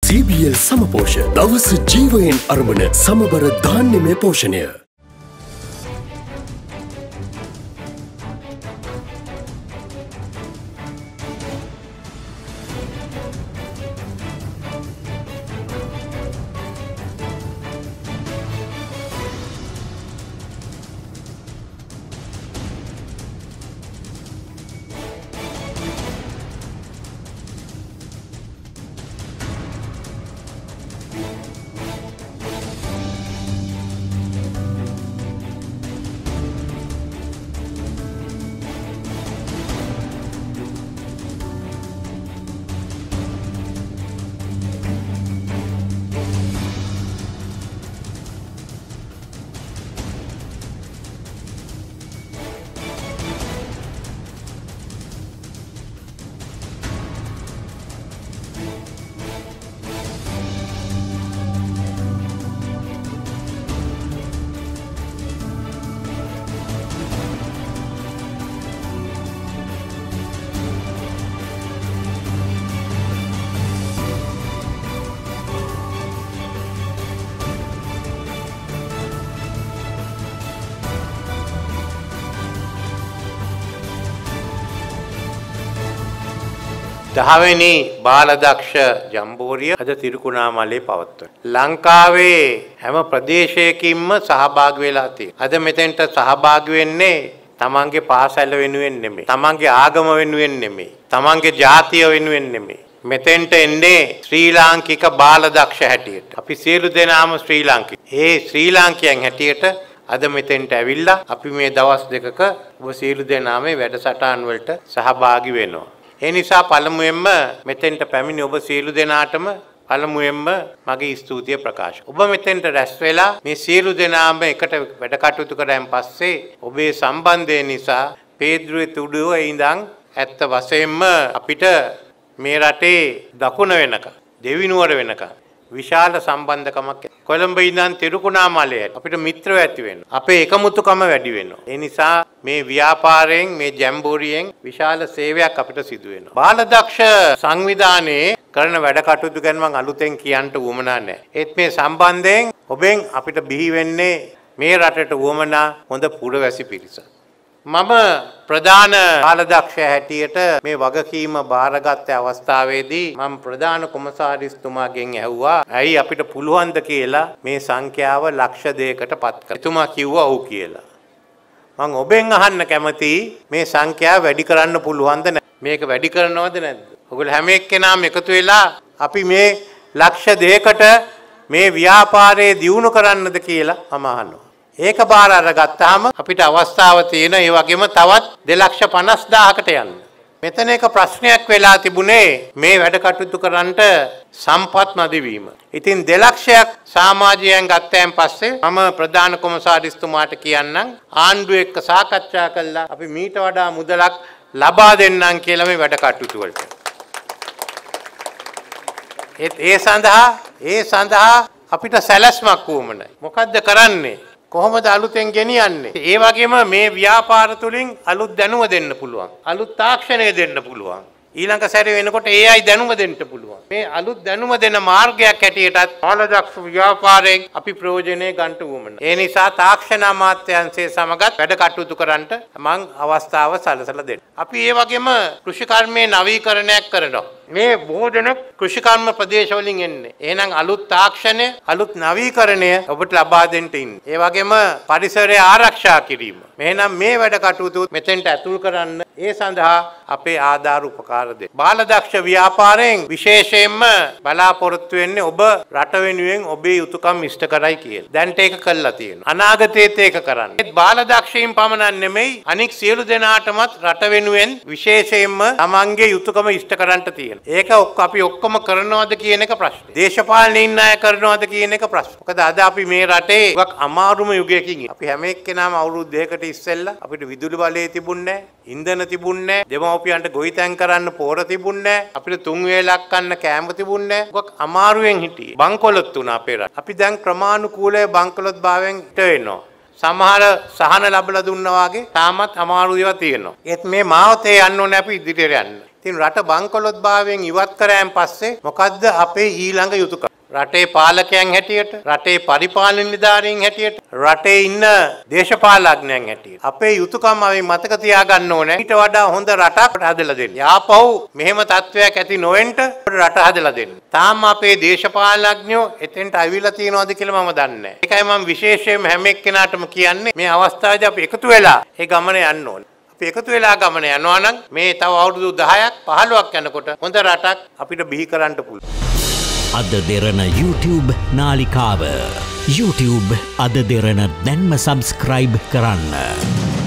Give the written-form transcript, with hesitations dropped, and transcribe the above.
CBL සමපෝෂ දවස ජීවයෙන් අරඹන සමබර ධාන්‍යමය පෝෂණය. දහවෙනි බාලදක්ෂ ජම්බෝරිය අද තිරුකුණාමලේ පවත්වන. ලංකාවේ හැම ප්‍රදේශයකින්ම සහභාගී වෙලා තියෙනවා. අද මෙතෙන්ට සහභාගී වෙන්නේ තමන්ගේ පාසල වෙනුවෙන් නෙමෙයි. තමන්ගේ ආගම වෙනුවෙන් නෙමෙයි. තමන්ගේ ජාතිය වෙනුවෙන් නෙමෙයි. මෙතෙන්ට එන්නේ ශ්‍රී ලාංකික බාලදක්ෂ හැටියට. අපි සියලු දෙනාම ශ්‍රී ලාංකික. ඒ ශ්‍රී ලාංකිකයන් හැටියට අද මෙතෙන්ට ඇවිල්ලා අපි මේ දවස් දෙකක ඔබ සියලු දෙනාම මේ වැඩසටහන් වලට සහභාගී වෙනවා. ඒ නිසා පළමුවෙන්ම මෙතෙන්ට පැමිණි ඔබ සියලු දෙනාටම පළමුවෙන්ම මගේ ස්තුතිය ප්‍රකාශ. ඔබ මෙතෙන්ට රැස් වෙලා මේ සියලු දෙනාම එකට වැඩ කටයුතු කරාන් පස්සේ ඔබේ සම්බන්ධය නිසා පේද්‍රුවේ තුඩුවේ ඉඳන් ඇත්ත වශයෙන්ම අපිට මේ රටේ දකුණ වෙනකම් දෙවිනුවර වෙනකම් විශාල සම්බන්ධකමක් කොළඹ ඉඳන් තිරුකුණාමලයට අපිට මිත්‍රයෝ ඇති වෙනවා. අපේ එකමුතුකම වැඩි වෙනවා. ඒ නිසා මේ ව්‍යාපාරයෙන් මේ ජැම්බෝරියෙන් විශාල සේවයක් අපිට සිදු වෙනවා. බාලදක්ෂ සංවිධානයේ කරන වැඩ කටයුතු ගැන මම අලුතෙන් කියන්න උවමනා නැහැ. ඒත් මේ සම්බන්ධයෙන් ඔබෙන් අපිට බිහි වෙන්නේ මේ රටට උවමනා හොඳ පුරවැසි පිරිසක්. මම ප්‍රධාන බාලදක්ෂ හැටියට මේ වගකීම බාරගත් අවස්ථාවේදී මම ප්‍රධාන කොමසාරිස්තුමාගෙන් ඇහුවා ඇයි අපිට පුළුවන්ද කියලා මේ සංඛ්‍යාව ලක්ෂ 2කට පත් කරන්න. එතුමා කිව්වා ඔව් කියලා. මම ඔබෙන් අහන්න කැමතියි මේ සංඛ්‍යාව වැඩි කරන්න පුළුවන්ද නැද්ද? මේක වැඩි කරනවද නැද්ද? ඔයගොල්ලෝ හැම එක්කෙනාම එකතු වෙලා අපි මේ ලක්ෂ 2කට මේ ව්‍යාපාරය දියුණු කරන්නද කියලා මම අහනවා. ඒක බාර අරගත්තාම අපිට අවස්ථාව තියෙන ඒ වගේම තවත් 2,50,000කට යන්න. මෙතන එක ප්‍රශ්නයක් වෙලා තිබුණේ මේ වැඩ කටයුතු කරන්නට සම්පත් නැතිවීම. ඉතින් 2,00,000ක් සමාජයෙන් ගත්තයන් පස්සේ මම ප්‍රධාන කොමසාරිස්තුමාට කියන්නම් ආණ්ඩුව එක්ක සාකච්ඡා කළා අපි මීට වඩා මුදලක් ලබා දෙන්නම් කියලා මේ වැඩ කටයුතු වලට. ඒ සඳහා අපිට සැලැස්මක් වුමනයි. මොකද්ද කරන්නේ? කොහොමද අලුතෙන් ගෙනියන්නේ? ඒ වගේම මේ ව්‍යාපාර තුලින් අලුත් දැනුම දෙන්න පුළුවන්. අලුත් තාක්ෂණය දෙන්න පුළුවන්. ඊළඟ සැරේ වෙනකොට AI දැනුම දෙන්න පුළුවන්. මේ අලුත් දැනුම දෙන මාර්ගයක් හැටියටත් බාලදක්ෂ ව්‍යාපාරයෙන් අපි ප්‍රයෝජනෙ ගන්න උවමන. ඒ නිසා තාක්ෂණ අමාත්‍යාංශයේ සමගත් වැඩ කටයුතු කරන්නට මම අවස්ථාව සලසලා දෙන්න. අපි ඒ වගේම කෘෂිකර්මයේ නවීකරණයක් කරනවා. මේ බොහෝ දෙනෙක් කෘෂිකර්ම ප්‍රදේශ වලින් එන්නේ. එහෙනම් අලුත් තාක්ෂණය, අලුත් නවීකරණය ඔබට ලබා දෙන්න ඉන්නේ. ඒ වගේම පරිසරය ආරක්ෂා කිරීම. එහෙනම් මේ වැඩ කටයුතු මෙතෙන්ට ඇතුල් කරන්න ඒ සඳහා අපේ ආධාර උපකාර දෙන්න. බාලදක්ෂ ව්‍යාපාරයෙන් විශේෂයෙන්ම බලාපොරොත්තු වෙන්නේ ඔබ රට වෙනුවෙන් ඔබේ යුතුයකම් ඉෂ්ට කරයි කියලා. දැන්ට ඒක කළා තියෙනවා. අනාගතයේත් ඒක කරන්න. ඒත් බාලදක්ෂයින් පමණක් නෙමෙයි අනික් සියලු දෙනාටමත් රට වෙනුවෙන් විශේෂයෙන්ම තමන්ගේ යුතුයකම ඉෂ්ට කරන්නට තියෙනවා. ඒක අපි ඔක්කොම කරනවද කියන එක ප්‍රශ්නේ. දේශපාලනින් අය කරනවද කියන එක ප්‍රශ්නේ. මොකද අද අපි මේ රටේ වක් අමාරුම යුගයකින් ඉන්නේ. අපි හැම එක්කෙනාම අවුරුදු 2කට ඉස්සෙල්ලා අපිට විදුලි බලය තිබුණේ නැහැ, ඉන්ධන තිබුණේ නැහැ, දෙමව්පියන්ට ගොවිතැන් කරන්න පොර තිබුණේ නැහැ, අපිට තුන් වේලක් කන්න කෑම තිබුණේ නැහැ. වක් අමාරුවෙන් හිටියේ. බංකොලොත් වුණා අපේ රට. අපි දැන් ක්‍රමානුකූලව බංකොලොත් භාවයෙන් ට වෙනවා. සමහර සහන ලැබලා දුන්නා වගේ තාමත් අමාරු ඒවා තියෙනවා. ඒත් මේ මාවතේ යන්න ඕනේ අපි ඉදිරියට යන්න. ඉතින් රට බංකොලොත් භාවයෙන් ඉවත් කරාන් පස්සේ මොකද්ද අපේ ඊළඟ යුතුයකම? රටේ පාලකයන් හැටියට, රටේ පරිපාලන නිලධාරීන් හැටියට, රටේ ඉන්න දේශපාලඥයන් හැටියට අපේ යුතුයකම අපි මතක තියාගන්න ඕනේ. ඊට වඩා හොඳ රටක් හදලා දෙන්න. යාපහු මෙහෙම තත්වයක් ඇති නොවෙන්න රට හදලා දෙන්න. තාම අපේ දේශපාලඥයෝ එතෙන්ට අවිලා තියනවාද කියලා මම දන්නේ නැහැ. ඒකයි මම විශේෂයෙන්ම හැම එක්කෙනාටම කියන්නේ මේ අවස්ථාවේදී අපි එකතු වෙලා ඒ ගමන යන්න ඕනේ. අපි එකතු වෙලා ගමන යනවා නම් මේ තව අවුරුදු 10ක් 15ක් යනකොට හොඳ රටක් අපිට බිහි කරන්න පුළුවන්. අද දෙරණ YouTube නාලිකාව YouTube අද දෙරණ දැන්ම සබස්ක්‍රයිබ් කරන්න.